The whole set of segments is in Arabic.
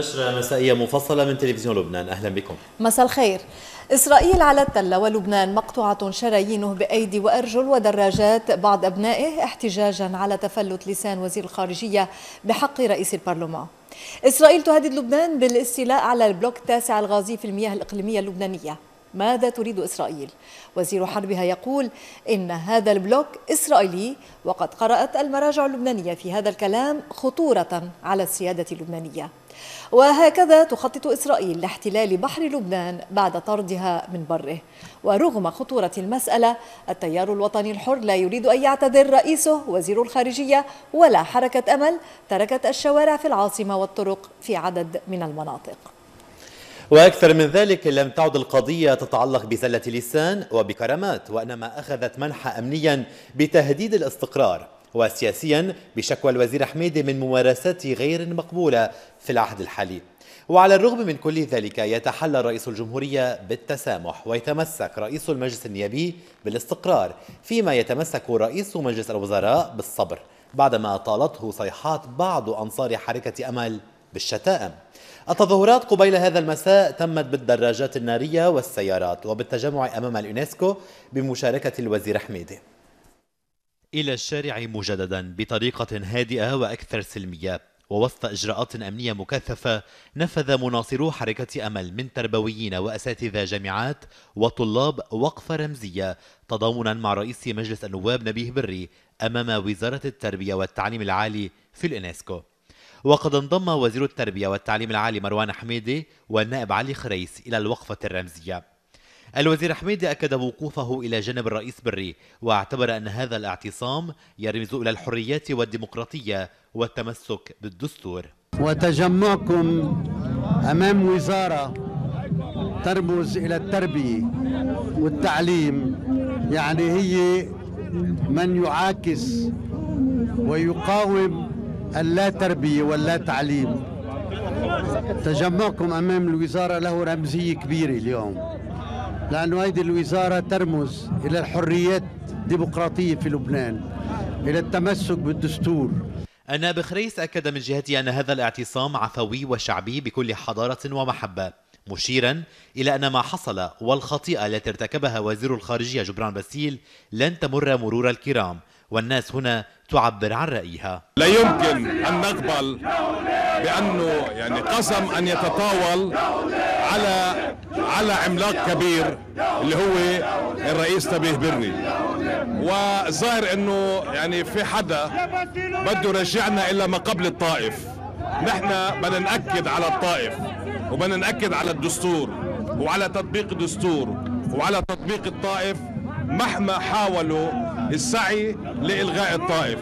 نشرة مسائية مفصلة من تلفزيون لبنان. أهلا بكم. مساء الخير. إسرائيل على التلة ولبنان مقطوعة شرايينه بأيدي وأرجل ودراجات بعض أبنائه احتجاجا على تفلت لسان وزير الخارجية بحق رئيس البرلمان. إسرائيل تهدد لبنان بالاستيلاء على البلوك التاسع الغازي في المياه الإقليمية اللبنانية. ماذا تريد إسرائيل؟ وزير حربها يقول إن هذا البلوك إسرائيلي، وقد قرأت المراجع اللبنانية في هذا الكلام خطورة على السيادة اللبنانية. وهكذا تخطط إسرائيل لاحتلال بحر لبنان بعد طردها من بره. ورغم خطورة المسألة، التيار الوطني الحر لا يريد أن يعتذر رئيسه وزير الخارجية ولا حركة أمل تركت الشوارع في العاصمة والطرق في عدد من المناطق. وأكثر من ذلك، لم تعد القضية تتعلق بزلة لسان وبكرامات، وإنما أخذت منحى أمنيا بتهديد الاستقرار، وسياسيا بشكوى الوزير حميدة من ممارسات غير مقبولة في العهد الحالي. وعلى الرغم من كل ذلك، يتحلى رئيس الجمهورية بالتسامح، ويتمسك رئيس المجلس النيابي بالاستقرار، فيما يتمسك رئيس مجلس الوزراء بالصبر بعدما طالته صيحات بعض أنصار حركة أمل بالشتائم. التظاهرات قبيل هذا المساء تمت بالدراجات النارية والسيارات وبالتجمع أمام اليونسكو بمشاركة الوزير حميدة. إلى الشارع مجددا بطريقة هادئة وأكثر سلمية، ووسط إجراءات أمنية مكثفة، نفذ مناصرو حركة أمل من تربويين وأساتذة جامعات وطلاب وقفة رمزية تضامنا مع رئيس مجلس النواب نبيه بري أمام وزارة التربية والتعليم العالي في اليونسكو. وقد انضم وزير التربية والتعليم العالي مروان حميدة والنائب علي خريس إلى الوقفة الرمزية. الوزير حميدة أكد وقوفه إلى جانب الرئيس بري، واعتبر أن هذا الاعتصام يرمز إلى الحريات والديمقراطية والتمسك بالدستور. وتجمعكم أمام وزارة ترمز إلى التربية والتعليم، يعني هي من يعاكس ويقاوم اللا تربية واللا تعليم. تجمعكم أمام الوزارة له رمزية كبيرة اليوم، لأنه هذه الوزارة ترمز إلى الحريات الديمقراطية في لبنان، إلى التمسك بالدستور. النائب خريس أكد من جهته أن هذا الاعتصام عفوي وشعبي بكل حضارة ومحبة، مشيرا إلى أن ما حصل والخطيئة التي ارتكبها وزير الخارجية جبران باسيل لن تمر مرور الكرام، والناس هنا تعبر عن رأيها. لا يمكن أن نقبل بأنه قسم أن يتطاول على عملاق كبير اللي هو الرئيس نبيه بري، وظاهر أنه في حدا بده يرجعنا إلى ما قبل الطائف. نحن بدنا نأكد على الطائف، وبدنا نأكد على الدستور وعلى تطبيق الدستور وعلى تطبيق الطائف مهما حاولوا السعي لإلغاء الطائف.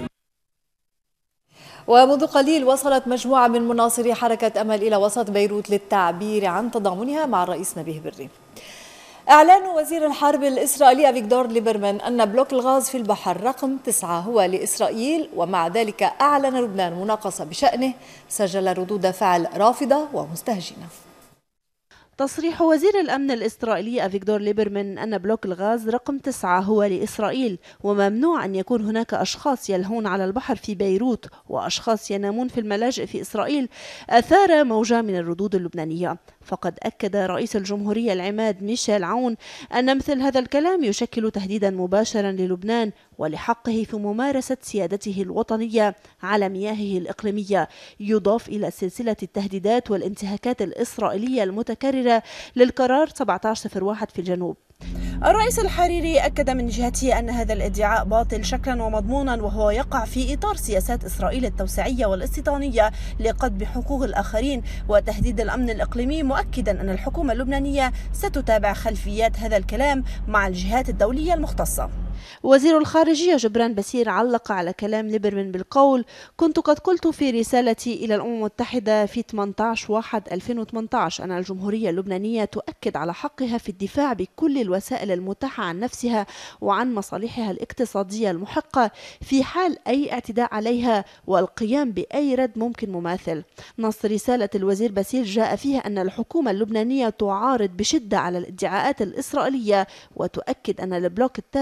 ومنذ قليل وصلت مجموعة من مناصري حركة أمل إلى وسط بيروت للتعبير عن تضامنها مع الرئيس نبيه بري. إعلان وزير الحرب الإسرائيلي أفيغدور ليبرمان أن بلوك الغاز في البحر رقم 9 هو لإسرائيل، ومع ذلك أعلن لبنان مناقصة بشأنه، سجل ردود فعل رافضة ومستهجنة. تصريح وزير الأمن الإسرائيلي أفيغدور ليبرمان أن بلوك الغاز رقم 9 هو لإسرائيل، وممنوع أن يكون هناك أشخاص يلهون على البحر في بيروت وأشخاص ينامون في الملاجئ في إسرائيل، أثار موجة من الردود اللبنانية. فقد أكد رئيس الجمهورية العماد ميشيل عون أن مثل هذا الكلام يشكل تهديدا مباشرا للبنان ولحقه في ممارسة سيادته الوطنية على مياهه الإقليمية، يضاف إلى سلسلة التهديدات والانتهاكات الإسرائيلية المتكررة للقرار 1701 في الجنوب. الرئيس الحريري أكد من جهته أن هذا الادعاء باطل شكلا ومضمونا، وهو يقع في إطار سياسات إسرائيل التوسعية والاستيطانية لقضب حقوق الآخرين وتهديد الأمن الإقليمي، مؤكدا أن الحكومة اللبنانية ستتابع خلفيات هذا الكلام مع الجهات الدولية المختصة. وزير الخارجية جبران باسيل علق على كلام ليبرمان بالقول: كنت قد قلت في رسالتي إلى الأمم المتحدة في 18/1/2018 أن الجمهورية اللبنانية تؤكد على حقها في الدفاع بكل الوسائل المتاحة عن نفسها وعن مصالحها الاقتصادية المحقة في حال أي اعتداء عليها، والقيام بأي رد ممكن مماثل. نص رسالة الوزير باسيل جاء فيها أن الحكومة اللبنانية تعارض بشدة على الادعاءات الإسرائيلية، وتؤكد أن البلوك التاسع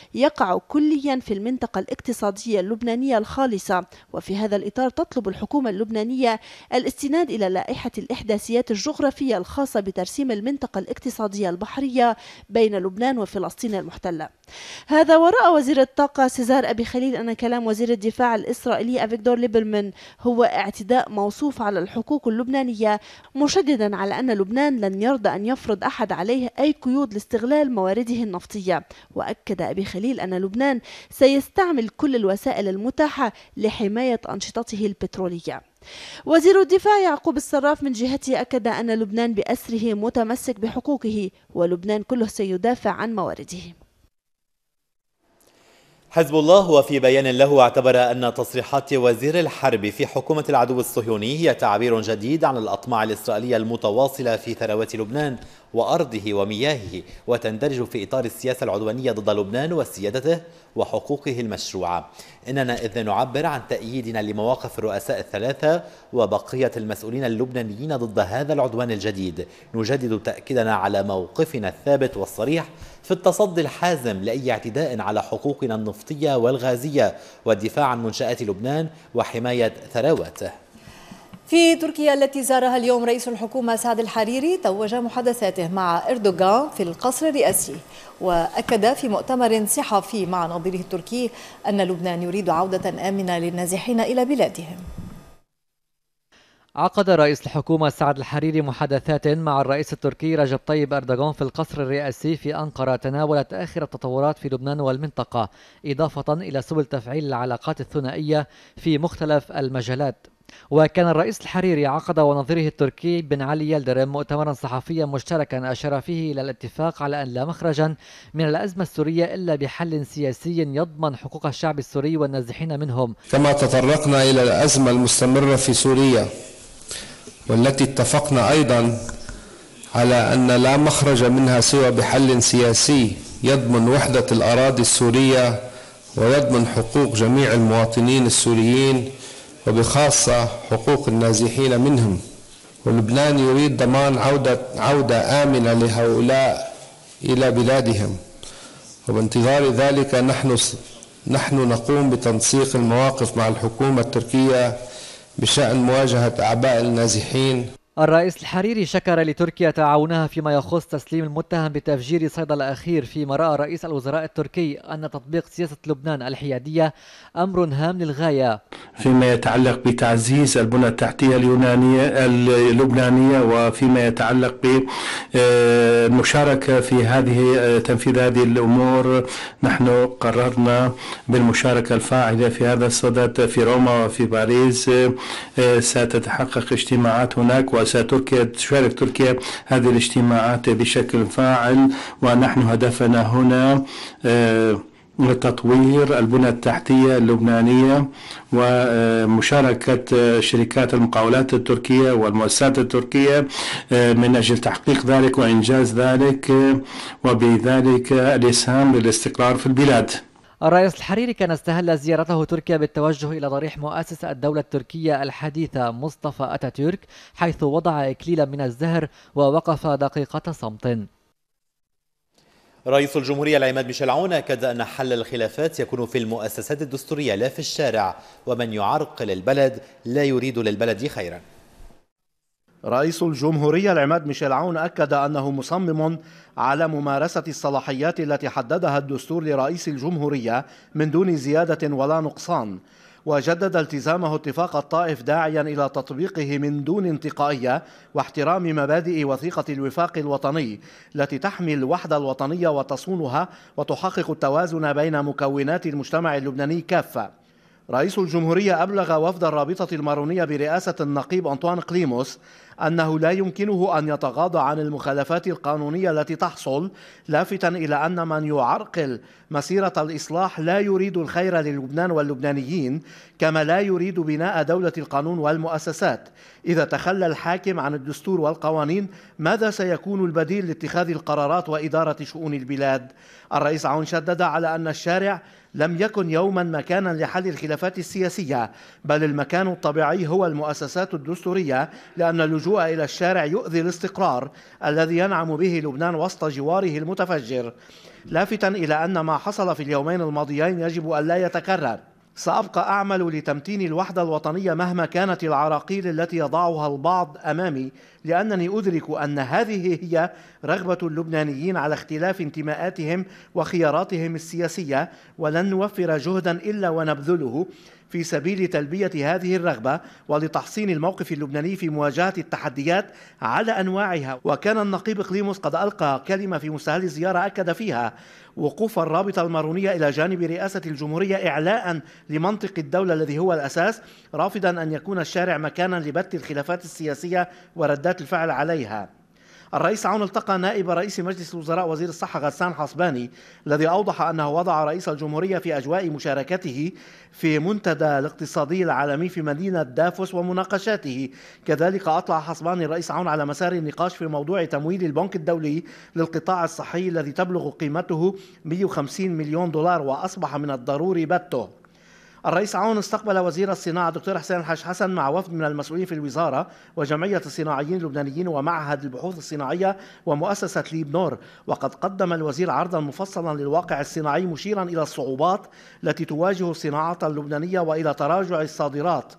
يقع كليا في المنطقة الاقتصادية اللبنانية الخالصة. وفي هذا الإطار تطلب الحكومة اللبنانية الاستناد إلى لائحة الإحداثيات الجغرافية الخاصة بترسيم المنطقة الاقتصادية البحرية بين لبنان وفلسطين المحتلة. هذا وراء وزير الطاقة سيزار أبي خليل أن كلام وزير الدفاع الإسرائيلي أفيغدور ليبرمان هو اعتداء موصوف على الحقوق اللبنانية، مشددا على أن لبنان لن يرضى أن يفرض أحد عليه أي قيود لاستغلال موارده النفطية. وأكد أبي خليل أن لبنان سيستعمل كل الوسائل المتاحة لحماية أنشطته البترولية. وزير الدفاع يعقوب الصراف من جهته أكد أن لبنان بأسره متمسك بحقوقه، ولبنان كله سيدافع عن موارده. حزب الله وفي بيان له اعتبر أن تصريحات وزير الحرب في حكومة العدو الصهيوني هي تعبير جديد عن الأطماع الإسرائيلية المتواصلة في ثروات لبنان وأرضه ومياهه، وتندرج في إطار السياسة العدوانية ضد لبنان وسيادته وحقوقه المشروعة. إننا إذن نعبر عن تأييدنا لمواقف الرؤساء الثلاثة وبقية المسؤولين اللبنانيين ضد هذا العدوان الجديد. نجدد تأكيدنا على موقفنا الثابت والصريح في التصدي الحازم لأي اعتداء على حقوقنا النفطية والغازية والدفاع عن منشآت لبنان وحماية ثرواته. في تركيا التي زارها اليوم رئيس الحكومة سعد الحريري، توج محادثاته مع إردوغان في القصر الرئاسي، وأكد في مؤتمر صحفي مع نظيره التركي أن لبنان يريد عودة آمنة للنازحين إلى بلادهم. عقد رئيس الحكومة سعد الحريري محادثات مع الرئيس التركي رجب طيب أردوغان في القصر الرئاسي في أنقرة تناولت آخر التطورات في لبنان والمنطقة، إضافة إلى سبل تفعيل العلاقات الثنائية في مختلف المجالات. وكان الرئيس الحريري عقد ونظيره التركي بن علي يلدرم مؤتمرا صحفيا مشتركا أشار فيه إلى الاتفاق على أن لا مخرجا من الأزمة السورية إلا بحل سياسي يضمن حقوق الشعب السوري والنازحين منهم. كما تطرقنا إلى الأزمة المستمرة في سوريا، والتي اتفقنا أيضا على أن لا مخرج منها سوى بحل سياسي يضمن وحدة الأراضي السورية ويضمن حقوق جميع المواطنين السوريين وبخاصة حقوق النازحين منهم. ولبنان يريد ضمان عودة آمنة لهؤلاء إلى بلادهم، وبانتظار ذلك نحن نقوم بتنسيق المواقف مع الحكومة التركية بشأن مواجهة أعباء النازحين. الرئيس الحريري شكر لتركيا تعاونها فيما يخص تسليم المتهم بتفجير صيدا الأخير، فيما رأى رئيس الوزراء التركي أن تطبيق سياسة لبنان الحيادية أمر هام للغاية فيما يتعلق بتعزيز البنى التحتية اللبنانية، وفيما يتعلق بالمشاركة في تنفيذ هذه الأمور. نحن قررنا بالمشاركة الفاعلة في هذا الصدد في روما وفي باريس. ستتحقق اجتماعات هناك، وستشارك تركيا هذه الاجتماعات بشكل فاعل، ونحن هدفنا هنا تطوير البنى التحتية اللبنانية ومشاركة شركات المقاولات التركية والمؤسسات التركية من أجل تحقيق ذلك وإنجاز ذلك، وبذلك الإسهام للاستقرار في البلاد. الرئيس الحريري كان استهل زيارته تركيا بالتوجه إلى ضريح مؤسس الدولة التركية الحديثة مصطفى أتاتورك، حيث وضع إكليلا من الزهر ووقف دقيقة صمت. رئيس الجمهورية العماد ميشيل عون أكد أن حل الخلافات يكون في المؤسسات الدستورية لا في الشارع، ومن يعرقل البلد لا يريد للبلد خيرا. رئيس الجمهورية العماد ميشيل عون أكد أنه مصمم على ممارسة الصلاحيات التي حددها الدستور لرئيس الجمهورية من دون زيادة ولا نقصان، وجدد التزامه اتفاق الطائف داعيا إلى تطبيقه من دون انتقائية واحترام مبادئ وثيقة الوفاق الوطني التي تحمي الوحدة الوطنية وتصونها وتحقق التوازن بين مكونات المجتمع اللبناني كافة. رئيس الجمهورية أبلغ وفد الرابطة المارونية برئاسة النقيب أنطوان قليموس أنه لا يمكنه أن يتغاضى عن المخالفات القانونية التي تحصل، لافتا إلى أن من يعرقل مسيرة الإصلاح لا يريد الخير للبنان واللبنانيين، كما لا يريد بناء دولة القانون والمؤسسات. إذا تخلى الحاكم عن الدستور والقوانين، ماذا سيكون البديل لاتخاذ القرارات وإدارة شؤون البلاد؟ الرئيس عون شدد على أن الشارع لم يكن يوما مكانا لحل الخلافات السياسية، بل المكان الطبيعي هو المؤسسات الدستورية، لأن اللجوء إلى الشارع يؤذي الاستقرار الذي ينعم به لبنان وسط جواره المتفجر، لافتا إلى أن ما حصل في اليومين الماضيين يجب أن لا يتكرر. سأبقى أعمل لتمتين الوحدة الوطنية مهما كانت العراقيل التي يضعها البعض أمامي، لأنني أدرك أن هذه هي رغبة اللبنانيين على اختلاف انتماءاتهم وخياراتهم السياسية، ولن نوفر جهدا إلا ونبذله في سبيل تلبية هذه الرغبة ولتحصين الموقف اللبناني في مواجهة التحديات على أنواعها. وكان النقيب قليموس قد ألقى كلمة في مستهل الزيارة أكد فيها وقوف الرابطة المارونية إلى جانب رئاسة الجمهورية إعلاء لمنطق الدولة الذي هو الأساس، رافضا أن يكون الشارع مكانا لبث الخلافات السياسية وردات الفعل عليها. الرئيس عون التقى نائب رئيس مجلس الوزراء وزير الصحة غسان حصباني، الذي أوضح أنه وضع رئيس الجمهورية في أجواء مشاركته في منتدى الاقتصادي العالمي في مدينة دافوس ومناقشاته. كذلك أطلع حصباني الرئيس عون على مسار النقاش في موضوع تمويل البنك الدولي للقطاع الصحي الذي تبلغ قيمته 150 مليون دولار وأصبح من الضروري بته. الرئيس عون استقبل وزير الصناعة دكتور حسين الحاج حسن مع وفد من المسؤولين في الوزارة وجمعية الصناعيين اللبنانيين ومعهد البحوث الصناعية ومؤسسة ليبنور، وقد قدم الوزير عرضا مفصلا للواقع الصناعي مشيرا إلى الصعوبات التي تواجه الصناعة اللبنانية وإلى تراجع الصادرات،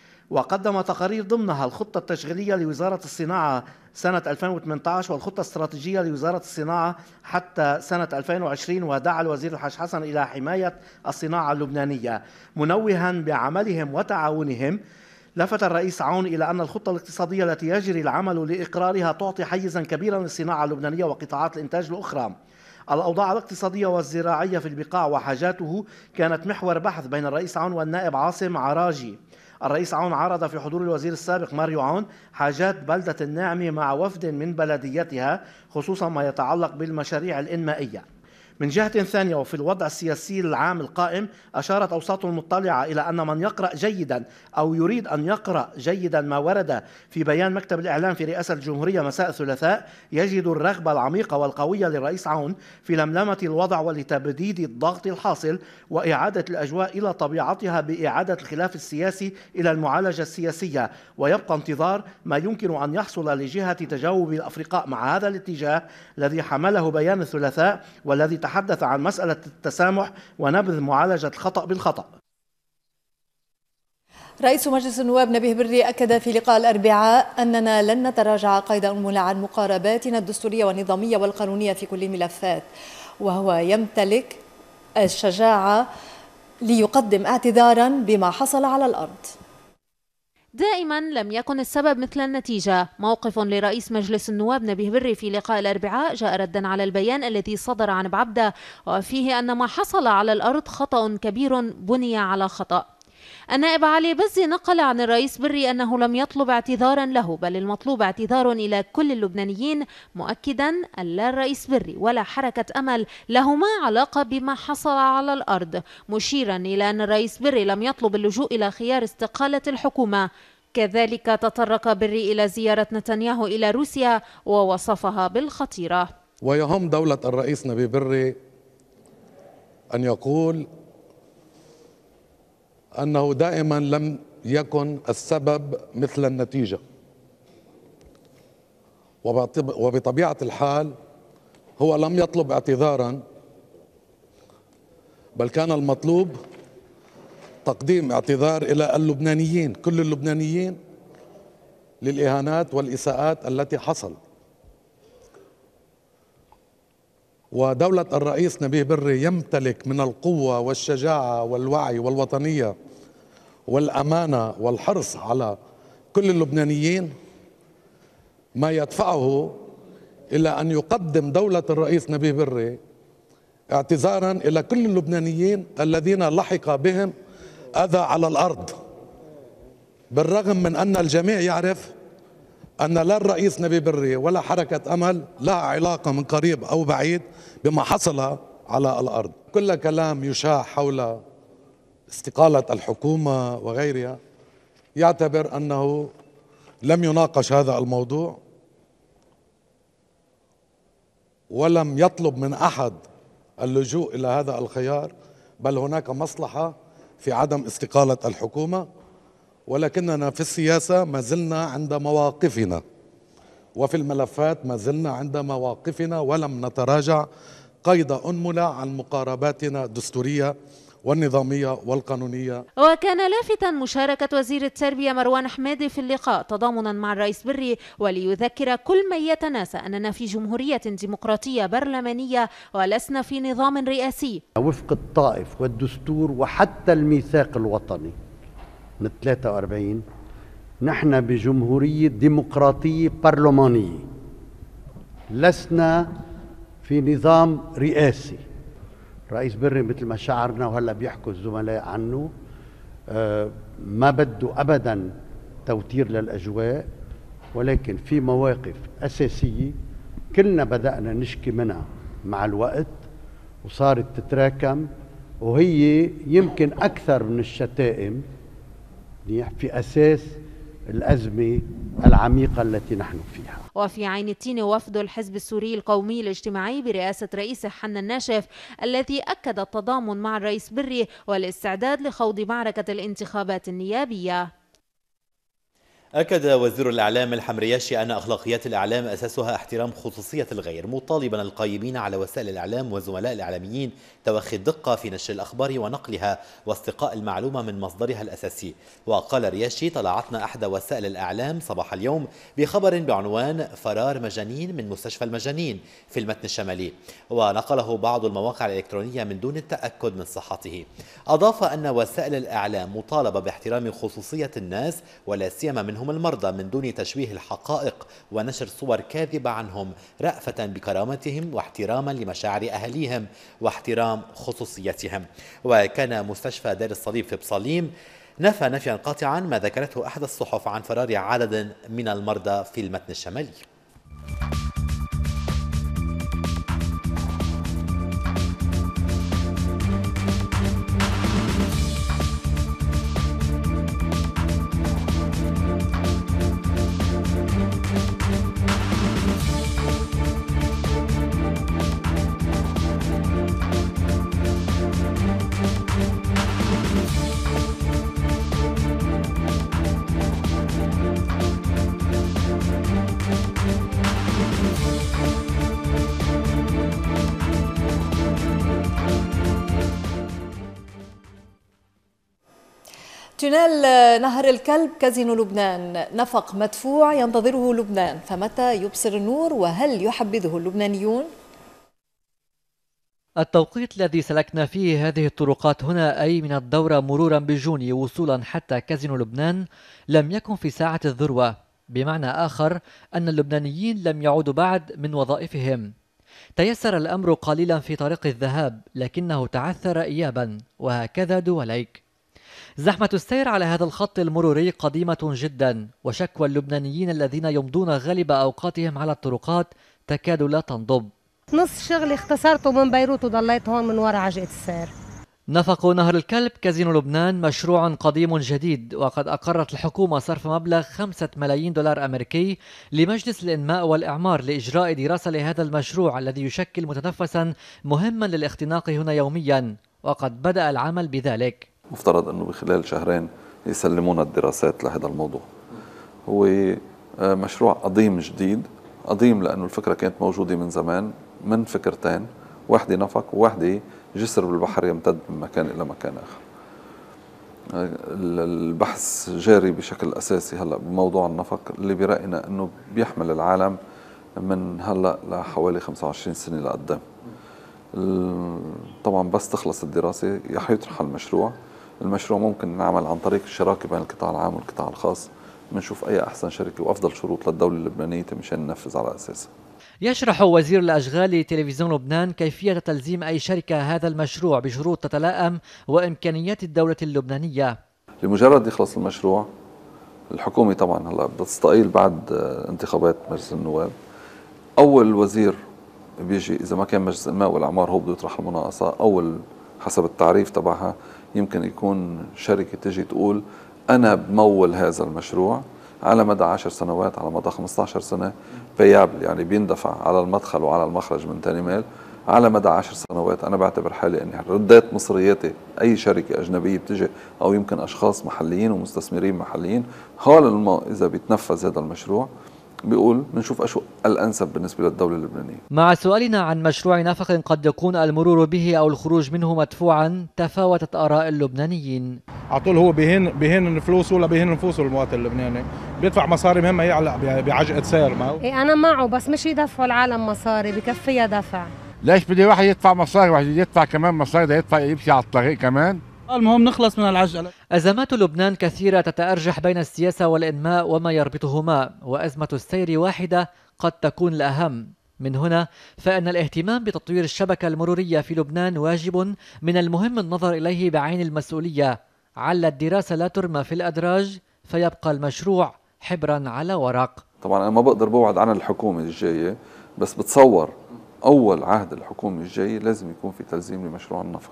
وقدم تقارير ضمنها الخطة التشغيلية لوزارة الصناعة سنة 2018 والخطة الاستراتيجية لوزارة الصناعة حتى سنة 2020، ودعا الوزير الحاج حسن إلى حماية الصناعة اللبنانية منوها بعملهم وتعاونهم. لفت الرئيس عون إلى أن الخطة الاقتصادية التي يجري العمل لإقرارها تعطي حيزا كبيرا للصناعة اللبنانية وقطاعات الإنتاج الأخرى. الأوضاع الاقتصادية والزراعية في البقاع وحاجاته كانت محور بحث بين الرئيس عون والنائب عاصم عراجي. الرئيس عون عرض في حضور الوزير السابق ماريو عون حاجات بلدة الناعمة مع وفد من بلديتها، خصوصا ما يتعلق بالمشاريع الإنمائية. من جهة ثانية وفي الوضع السياسي العام القائم، أشارت أوساط المطلعة إلى أن من يقرأ جيدا أو يريد أن يقرأ جيدا ما ورد في بيان مكتب الإعلام في رئاسة الجمهورية مساء الثلاثاء يجد الرغبة العميقة والقوية للرئيس عون في لملمة الوضع ولتبديد الضغط الحاصل وإعادة الأجواء إلى طبيعتها بإعادة الخلاف السياسي إلى المعالجة السياسية، ويبقى انتظار ما يمكن أن يحصل لجهة تجاوب الأفرقاء مع هذا الاتجاه الذي حمله بيان الثلاثاء والذي تحدث عن مسألة التسامح ونبذ معالجة الخطأ بالخطأ. رئيس مجلس النواب نبيه بري أكد في لقاء الأربعاء أننا لن نتراجع قيد أنملة عن مقارباتنا الدستورية والنظامية والقانونية في كل الملفات، وهو يمتلك الشجاعة ليقدم اعتذارا بما حصل على الأرض. دائما لم يكن السبب مثل النتيجة. موقف لرئيس مجلس النواب نبيه بري في لقاء الأربعاء جاء ردا على البيان الذي صدر عن بعبدة وفيه أن ما حصل على الأرض خطأ كبير بني على خطأ. النائب علي بزي نقل عن الرئيس بري أنه لم يطلب اعتذارا له، بل المطلوب اعتذار إلى كل اللبنانيين، مؤكدا أن لا الرئيس بري ولا حركة أمل لهما علاقة بما حصل على الأرض، مشيرا إلى أن الرئيس بري لم يطلب اللجوء إلى خيار استقالة الحكومة. كذلك تطرق بري إلى زيارة نتنياهو إلى روسيا ووصفها بالخطيرة. ويهم دولة الرئيس نبيه بري أن يقول أنه دائما لم يكن السبب مثل النتيجة، وبطبيعة الحال هو لم يطلب اعتذارا، بل كان المطلوب تقديم اعتذار إلى اللبنانيين، كل اللبنانيين، للإهانات والإساءات التي حصل. ودولة الرئيس نبيه بري يمتلك من القوة والشجاعة والوعي والوطنية والأمانة والحرص على كل اللبنانيين ما يدفعه إلى أن يقدم دولة الرئيس نبيه بري اعتذارا إلى كل اللبنانيين الذين لحق بهم أذى على الأرض، بالرغم من أن الجميع يعرف أن لا الرئيس نبيه بري ولا حركة أمل لها علاقة من قريب أو بعيد بما حصل على الأرض. كل كلام يشاع حول استقالة الحكومة وغيرها يعتبر أنه لم يناقش هذا الموضوع ولم يطلب من أحد اللجوء إلى هذا الخيار، بل هناك مصلحة في عدم استقالة الحكومة، ولكننا في السياسة ما زلنا عند مواقفنا، وفي الملفات ما زلنا عند مواقفنا ولم نتراجع قيد أنملة عن مقارباتنا الدستورية والنظامية والقانونية. وكان لافتا مشاركة وزير التربية مروان حمادي في اللقاء تضامنا مع الرئيس بري، وليذكر كل من يتناسى أننا في جمهورية ديمقراطية برلمانية ولسنا في نظام رئاسي. وفق الطائف والدستور وحتى الميثاق الوطني من 43 نحن بجمهورية ديمقراطية برلمانية، لسنا في نظام رئاسي. رئيس بري مثل ما شعرنا وهلا بيحكوا الزملاء عنه ما بده ابدا توتير للاجواء، ولكن في مواقف اساسيه كلنا بدانا نشكي منها مع الوقت وصارت تتراكم، وهي يمكن اكثر من الشتائم في اساس الازمه العميقه التي نحن فيها. وفي عين التين وفد الحزب السوري القومي الاجتماعي برئاسة رئيسه حنا الناشف، الذي أكد التضامن مع الرئيس بري والاستعداد لخوض معركة الانتخابات النيابية. أكد وزير الإعلام الحمرياشي أن أخلاقيات الإعلام أساسها احترام خصوصية الغير، مطالبا القائمين على وسائل الإعلام وزملاء الإعلاميين توخي الدقة في نشر الأخبار ونقلها واستقاء المعلومة من مصدرها الأساسي. وقال رياشي: طلعتنا أحد وسائل الإعلام صباح اليوم بخبر بعنوان فرار مجانين من مستشفى المجانين في المتن الشمالي، ونقله بعض المواقع الإلكترونية من دون التأكد من صحته. أضاف أن وسائل الإعلام مطالبة باحترام خصوصية الناس ولا سيما منهم المرضى من دون تشويه الحقائق ونشر صور كاذبة عنهم، رأفة بكرامتهم واحتراما لمشاعر أهليهم واحترام خصوصيتهم. وكان مستشفى دار الصليب في بصاليم نفى نفيا قاطعا ما ذكرته أحد الصحف عن فرار عدد من المرضى في المتن الشمالي. تونيل نهر الكلب كازينو لبنان نفق مدفوع ينتظره لبنان، فمتى يبصر النور وهل يحبذه اللبنانيون؟ التوقيت الذي سلكنا فيه هذه الطرقات هنا، أي من الدورة مرورا بجوني وصولا حتى كازينو لبنان، لم يكن في ساعة الذروة، بمعنى آخر أن اللبنانيين لم يعودوا بعد من وظائفهم. تيسر الأمر قليلا في طريق الذهاب، لكنه تعثر إيابا، وهكذا دواليك. زحمة السير على هذا الخط المروري قديمة جدا، وشكوى اللبنانيين الذين يمضون غالب أوقاتهم على الطرقات تكاد لا تنضب. نص شغلي اختصرته من بيروت وضليت هون من وراء عجقة السير. نفق نهر الكلب كازينو لبنان مشروع قديم جديد، وقد أقرت الحكومة صرف مبلغ 5 ملايين دولار أمريكي لمجلس الإنماء والإعمار لإجراء دراسة لهذا المشروع الذي يشكل متنفسا مهما للاختناق هنا يوميا، وقد بدأ العمل بذلك. مفترض أنه بخلال شهرين يسلمونا الدراسات لهذا الموضوع. هو مشروع قديم جديد، قديم لأنه الفكرة كانت موجودة من زمان من فكرتين، واحدة نفق وواحدة جسر بالبحر يمتد من مكان إلى مكان آخر. البحث جاري بشكل أساسي هلأ بموضوع النفق اللي برأينا أنه بيحمل العالم من هلأ لحوالي 25 سنة لقدام. طبعا بس تخلص الدراسة يطرح المشروع ممكن نعمل عن طريق الشراكة بين القطاع العام والقطاع الخاص، بنشوف أي أحسن شركة وأفضل شروط للدولة اللبنانية مشان ننفذ على أساسها. يشرح وزير الأشغال لتلفزيون لبنان كيفية تلزيم أي شركة هذا المشروع بشروط تتلائم وإمكانيات الدولة اللبنانية. لمجرد يخلص المشروع، الحكومة طبعا هلا بتستقيل بعد انتخابات مجلس النواب. أول وزير بيجي إذا ما كان مجلس الإنماء والإعمار هو بده يطرح المناقصة، أول حسب التعريف تبعها يمكن يكون شركة تجي تقول أنا بمول هذا المشروع على مدى 10 سنوات، على مدى 15 سنة بيابل، يعني بيندفع على المدخل وعلى المخرج من تاني مال على مدى 10 سنوات. أنا بعتبر حالي أني رديت مصرياتي أي شركة أجنبية بتجي أو يمكن أشخاص محليين ومستثمرين محليين. حال إذا بيتنفذ هذا المشروع بيقول بنشوف أشو الأنسب بالنسبة للدولة اللبنانية. مع سؤالنا عن مشروع نفق قد يكون المرور به أو الخروج منه مدفوعا، تفاوتت آراء اللبنانيين. على طول هو بيهن فلوسه ولا بيهن نفوسه المواطن اللبناني، بيدفع مصاري مهمة يعلق بعجقة سير معه. أنا معه بس مش يدفعوا العالم مصاري، بكفيها دفع. ليش بدي واحد يدفع مصاري، واحد يدفع كمان مصاري، ده يدفع يمشي على الطريق كمان. المهم نخلص من العجلة. أزمات لبنان كثيرة تتأرجح بين السياسة والإنماء وما يربطهما، وأزمة السير واحدة قد تكون الأهم. من هنا فإن الاهتمام بتطوير الشبكة المرورية في لبنان واجب من المهم النظر إليه بعين المسؤولية، عل الدراسة لا ترمى في الأدراج فيبقى المشروع حبرا على ورق. طبعا أنا ما بقدر بوعد عن الحكومة الجاية، بس بتصور أول عهد الحكومة الجاية لازم يكون في تلزيم لمشروع النفق.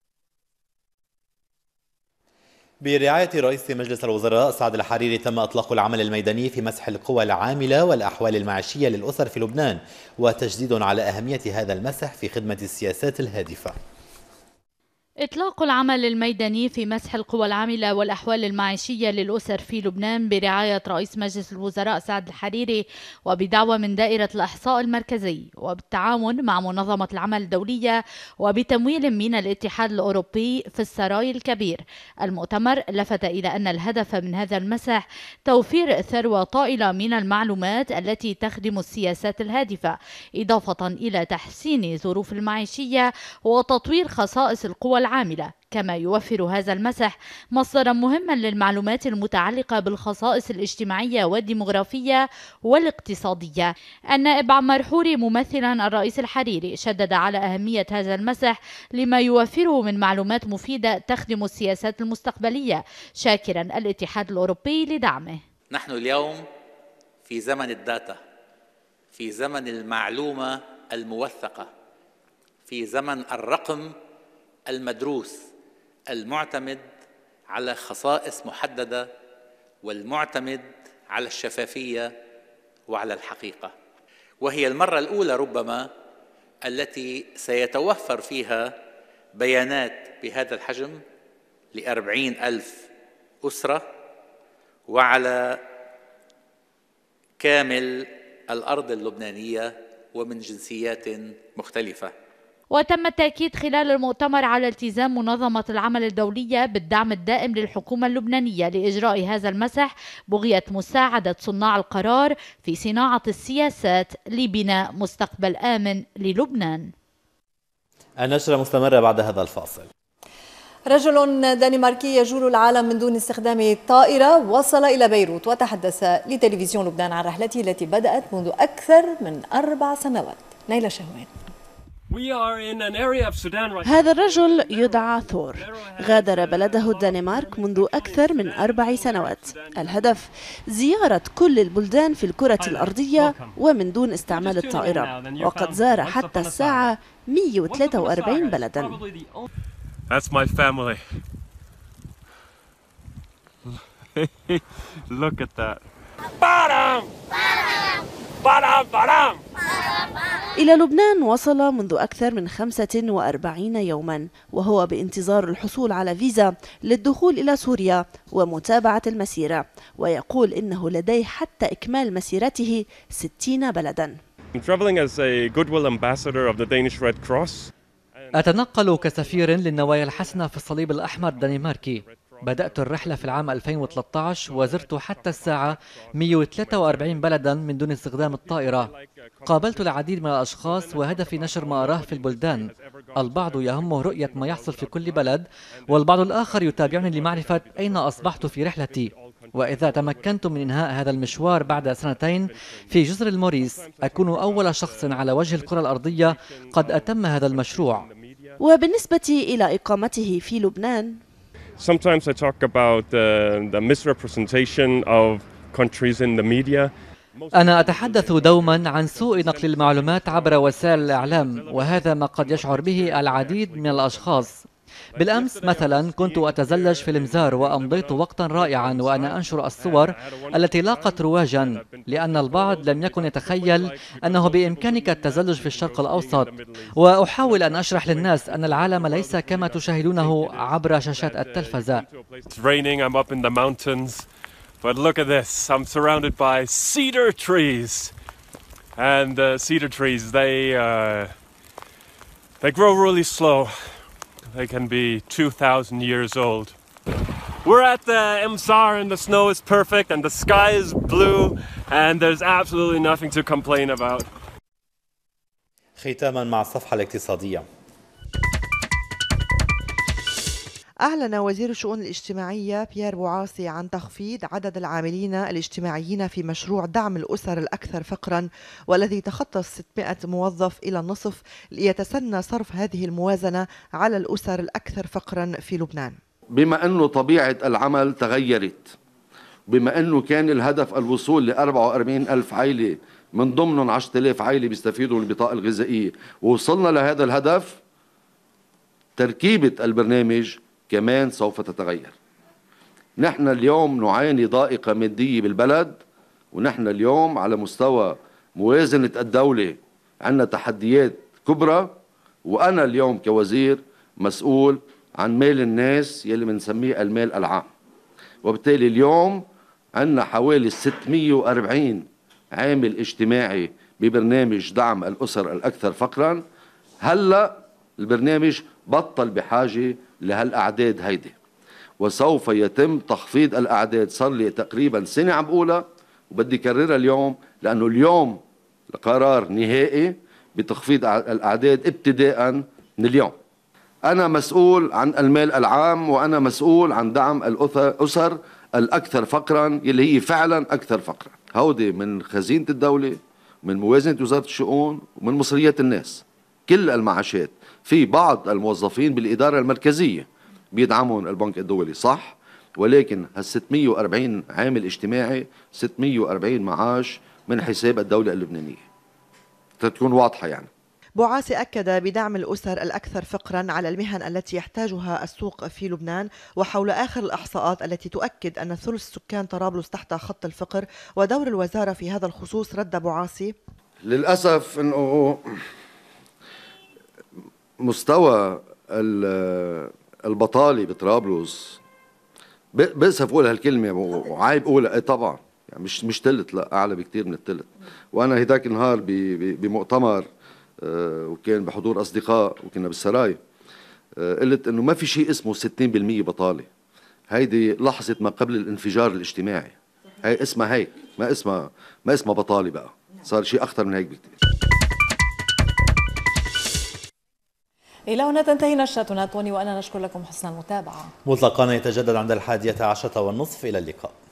برعاية رئيس مجلس الوزراء سعد الحريري تم إطلاق العمل الميداني في مسح القوى العاملة والأحوال المعيشية للأسر في لبنان، وتشديد على أهمية هذا المسح في خدمة السياسات الهادفة. إطلاق العمل الميداني في مسح القوى العاملة والأحوال المعيشية للأسر في لبنان برعاية رئيس مجلس الوزراء سعد الحريري وبدعوة من دائرة الإحصاء المركزي وبالتعاون مع منظمة العمل الدولية وبتمويل من الاتحاد الأوروبي في السراي الكبير. المؤتمر لفت إلى أن الهدف من هذا المسح توفير ثروة طائلة من المعلومات التي تخدم السياسات الهادفة، إضافة إلى تحسين ظروف المعيشية وتطوير خصائص القوى العاملة. كما يوفر هذا المسح مصدرا مهما للمعلومات المتعلقة بالخصائص الاجتماعية والديمغرافية والاقتصادية. النائب عمار حوري ممثلا الرئيس الحريري شدد على أهمية هذا المسح لما يوفره من معلومات مفيدة تخدم السياسات المستقبلية، شاكرا الاتحاد الأوروبي لدعمه. نحن اليوم في زمن الداتا، في زمن المعلومة الموثقة، في زمن الرقم المدروس المعتمد على خصائص محددة والمعتمد على الشفافية وعلى الحقيقة. وهي المرة الأولى ربما التي سيتوفر فيها بيانات بهذا الحجم ل40,000 أسرة وعلى كامل الأرض اللبنانية ومن جنسيات مختلفة. وتم التأكيد خلال المؤتمر على التزام منظمة العمل الدولية بالدعم الدائم للحكومة اللبنانية لإجراء هذا المسح بغية مساعدة صناع القرار في صناعة السياسات لبناء مستقبل آمن للبنان. النشرة مستمرة بعد هذا الفاصل. رجل دنماركي يجول العالم من دون استخدام طائرة وصل إلى بيروت وتحدث لتلفزيون لبنان عن رحلته التي بدأت منذ أكثر من 4 سنوات. ليلى شهوان. هذا الرجل يدعى ثور، غادر بلده الدنمارك منذ أكثر من 4 سنوات. الهدف زيارة كل البلدان في الكرة الأرضية ومن دون استعمال الطائرة، وقد زار حتى الساعة 143 بلدا. That's my family. Look at that. إلى لبنان وصل منذ أكثر من 45 يوما، وهو بانتظار الحصول على فيزا للدخول إلى سوريا ومتابعة المسيرة، ويقول إنه لديه حتى إكمال مسيرته 60 بلدا. I'm traveling as a goodwill ambassador of the Danish Red Cross. أتنقل كسفير للنوايا الحسنة في الصليب الأحمر الدنماركي. بدأت الرحلة في العام 2013 وزرت حتى الساعة 143 بلدا من دون استخدام الطائرة. قابلت العديد من الأشخاص وهدفي نشر ما أراه في البلدان. البعض يهمه رؤية ما يحصل في كل بلد، والبعض الآخر يتابعني لمعرفة أين أصبحت في رحلتي. وإذا تمكنت من إنهاء هذا المشوار بعد 2 سنين في جزر الموريس، أكون أول شخص على وجه الكرة الأرضية قد أتم هذا المشروع. وبالنسبة إلى إقامته في لبنان، Sometimes I talk about the misrepresentation of countries in the media. أنا أتحدث دوما عن سوء نقل المعلومات عبر وسائل الإعلام، وهذا ما قد يشعر به العديد من الأشخاص. بالأمس مثلا كنت أتزلج في المزار وأمضيت وقتا رائعا وأنا أنشر الصور التي لاقت رواجا، لأن البعض لم يكن يتخيل أنه بإمكانك التزلج في الشرق الأوسط، وأحاول أن أشرح للناس أن العالم ليس كما تشاهدونه عبر شاشات التلفزة. But look at this, I'm surrounded by cedar trees. And cedar trees, they grow really slow. They can be 2,000 years old. We're at the Msar and the snow is perfect and the sky is blue and there's absolutely nothing to complain about. ختاما مع الصفحة الاقتصادية. أعلن وزير الشؤون الاجتماعية بيير بوعاصي عن تخفيض عدد العاملين الاجتماعيين في مشروع دعم الأسر الأكثر فقرا، والذي تخطى 600 موظف إلى النصف، ليتسنى صرف هذه الموازنة على الأسر الأكثر فقرا في لبنان. بما أنه طبيعة العمل تغيرت، بما أنه كان الهدف الوصول ل 44,000 عائلة من ضمنهم 10,000 عائلة بيستفيدوا من البطاقة الغذائية، ووصلنا لهذا الهدف، تركيبة البرنامج كمان سوف تتغير. نحن اليوم نعاني ضائقة مادية بالبلد، ونحن اليوم على مستوى موازنة الدولة عندنا تحديات كبرى، وأنا اليوم كوزير مسؤول عن مال الناس يلي بنسميه المال العام، وبالتالي اليوم عندنا حوالي 640 عامل اجتماعي ببرنامج دعم الأسر الأكثر فقرا. هلأ البرنامج بطل بحاجة لهالأعداد هيدي، وسوف يتم تخفيض الأعداد. صار لي تقريبا سنة عم بقولها وبدي كررها اليوم، لأنه اليوم القرار نهائي بتخفيض الأعداد ابتداء من اليوم. أنا مسؤول عن المال العام، وأنا مسؤول عن دعم الأسر الأكثر فقرا يلي هي فعلا أكثر فقرا. هودي من خزينة الدولة، من موازنة وزارة الشؤون، ومن مصريات الناس. كل المعاشات، في بعض الموظفين بالإدارة المركزية بيدعمون البنك الدولي صح، ولكن هال 640 عامل اجتماعي 640 معاش من حساب الدولة اللبنانية، تكون واضحة يعني. بوعاصي أكد بدعم الأسر الأكثر فقرا على المهن التي يحتاجها السوق في لبنان، وحول آخر الإحصاءات التي تؤكد أن ثلث سكان طرابلس تحت خط الفقر، ودور الوزارة في هذا الخصوص. رد بوعاصي: للأسف أنه مستوى البطالة بطرابلس، بأسف أقول هالكلمة وعيب أقولها، طبعا يعني مش تلت، لا أعلى بكتير من التلت. وأنا هداك النهار بمؤتمر وكان بحضور أصدقاء وكنا بالسراي، قلت إنه ما في شيء اسمه 60% بطالة. هيدي لحظة ما قبل الانفجار الاجتماعي، هي اسمها هيك، ما اسمها بطالة بقى، صار شيء أخطر من هيك بكتير. إلى هنا تنتهي نشرتنا توني، وأنا نشكر لكم حسن المتابعة. مطلقنا يتجدد عند 11:10 والنصف. إلى اللقاء.